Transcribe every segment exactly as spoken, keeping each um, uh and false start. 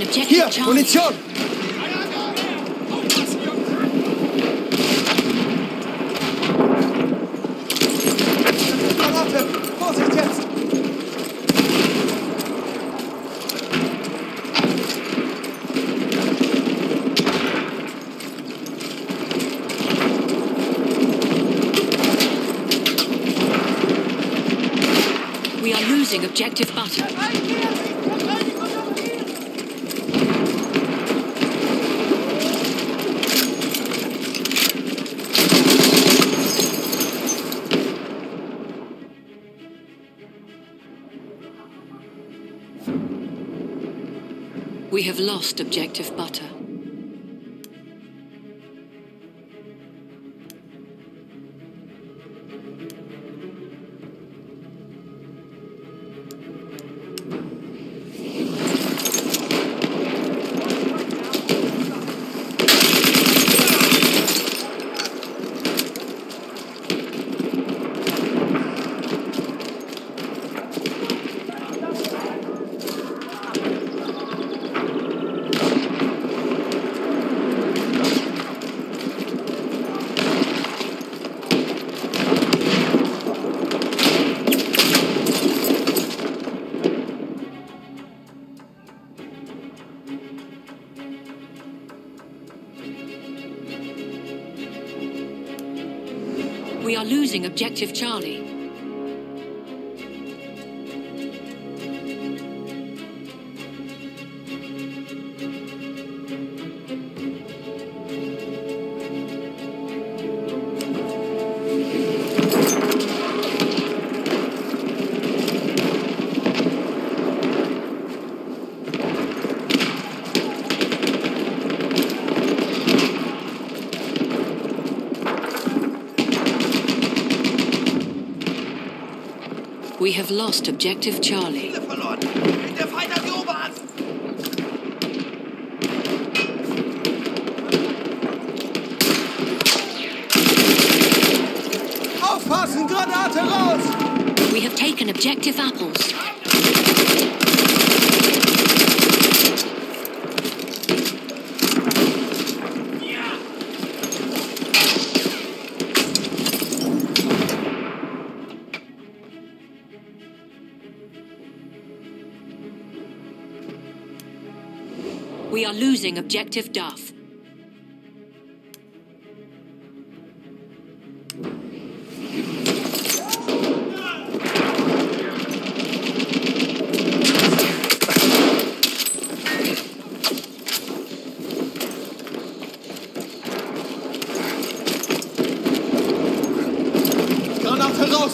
objective Hier, Charlie. Munition! Granate! Vorsicht jetzt! We are losing objective butter. We have lost objective butter. We are losing objective Charlie. We have lost objective Charlie. Verloren! Der Feind hat die Oberhand! Aufpassen! Granate raus! We have taken objective apples. We are losing objective Duff. Granate raus!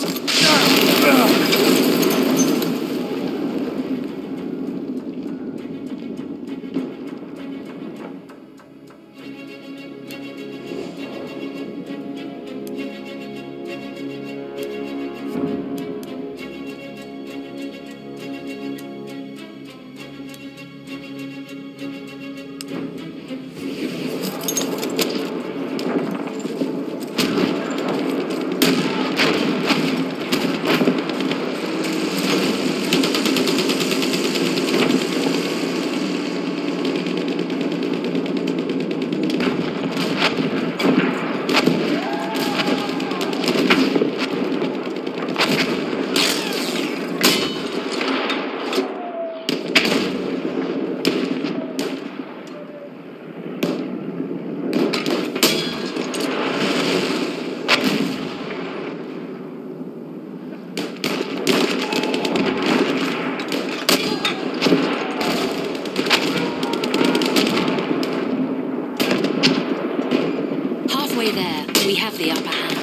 Halfway there, we have the upper hand.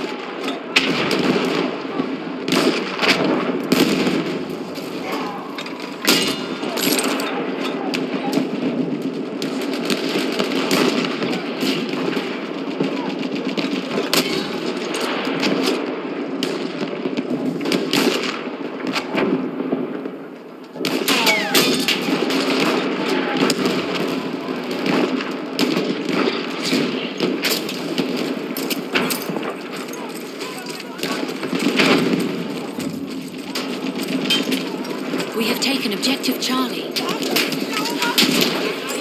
We have taken objective Charlie.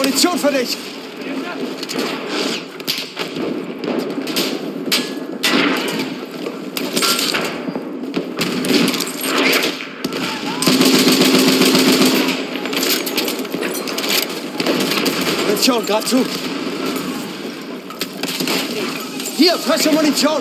Munition für dich! Munition, grad zu! Hier, frische Munition!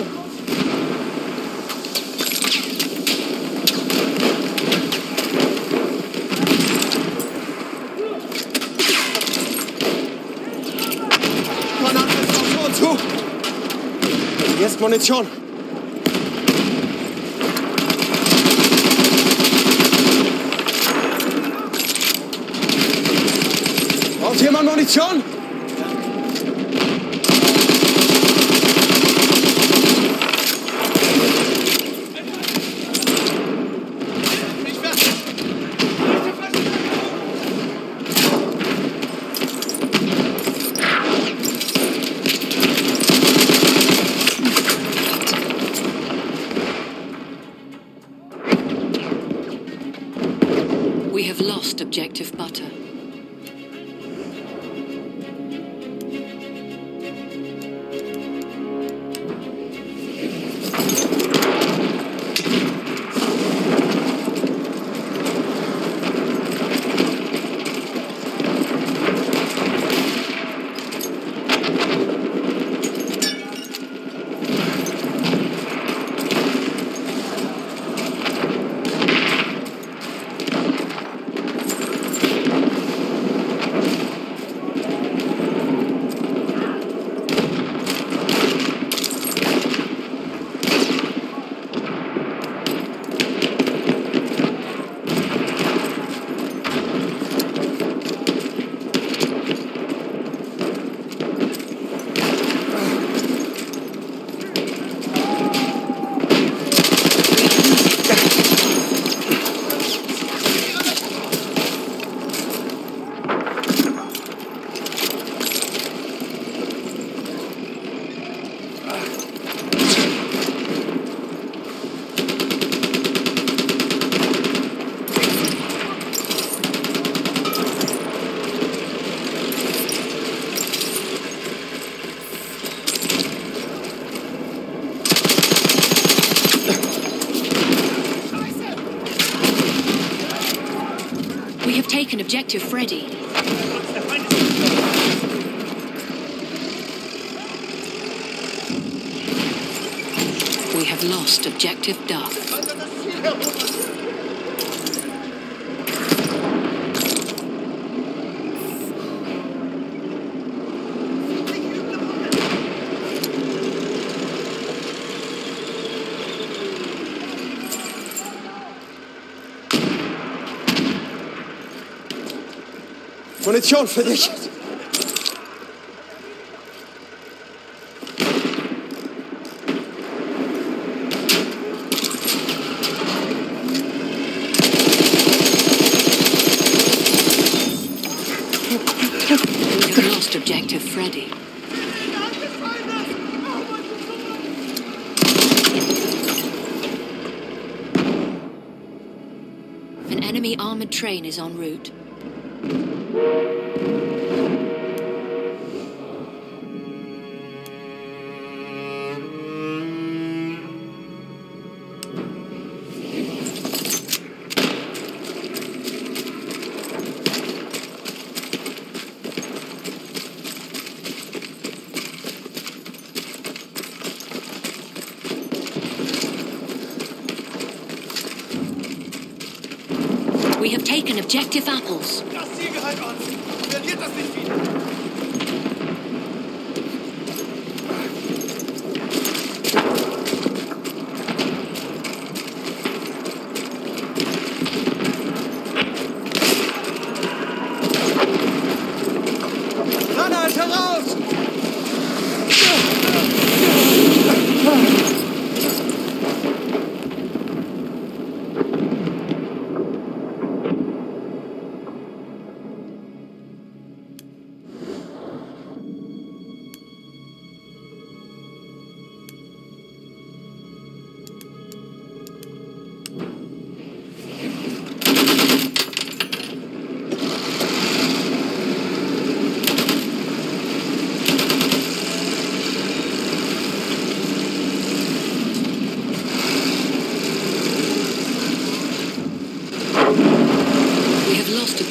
Hier ist Munition. Braucht jemand Munition? We have lost objective butter. We have taken objective Freddy. We have lost objective Duff. Munition für dich! We have lost objective Freddy. An enemy armored train is en route. We have taken objective apples. Das Ziel gehört uns! Verliert das nicht wieder! Granate raus!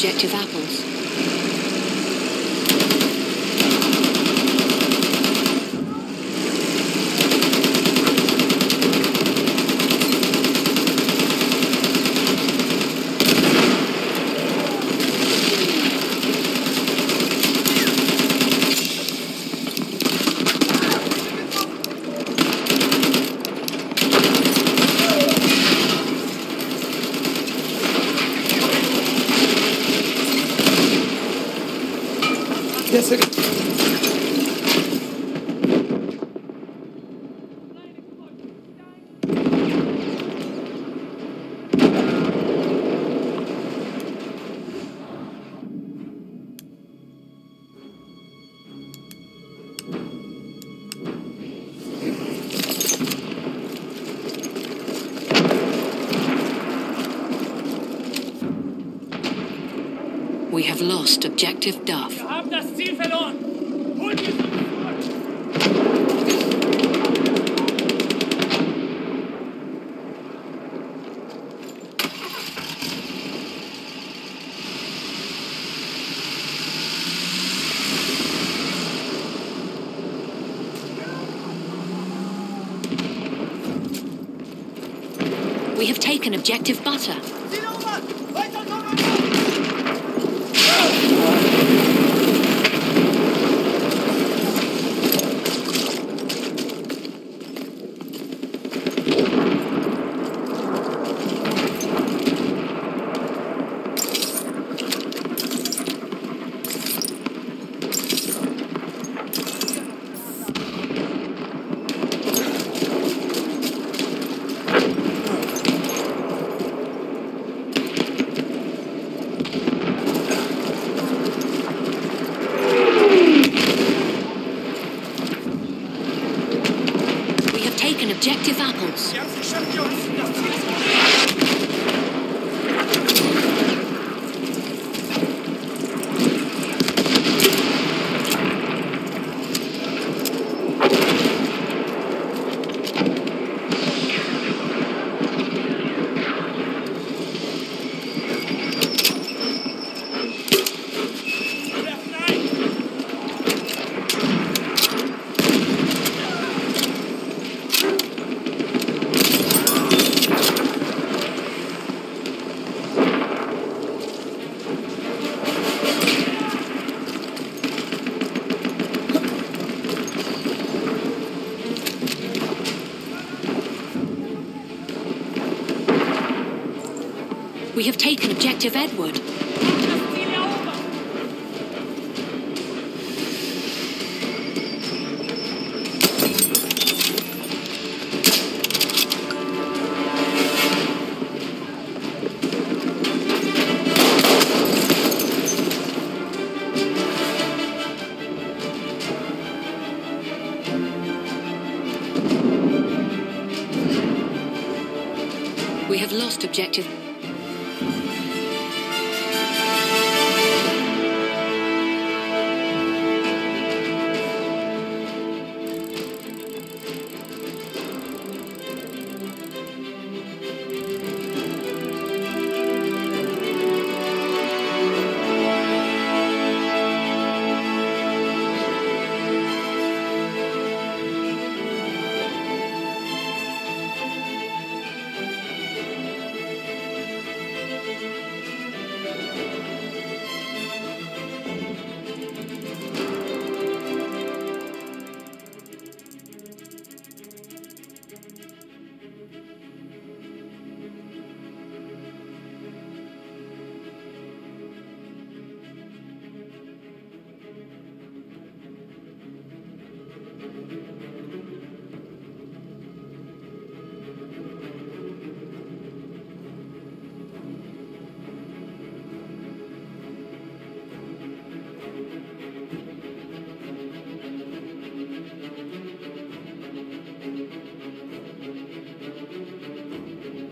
objective apples. Yes, sir. We have lost objective Duff. Wir haben das Ziel verloren. Holt die zurück. We have taken objective Butter. Objective apples. Sie haben es geschafft, Jungs. Das Ziel ist We have taken objective Edward. We have lost objective.